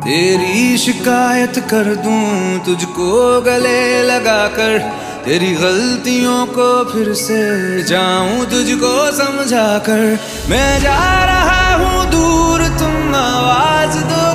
तेरी शिकायत कर दूं तुझको गले लगाकर, तेरी गलतियों को फिर से जाऊं तुझको समझा कर। मैं जा रहा हूँ दूर, तुम आवाज दो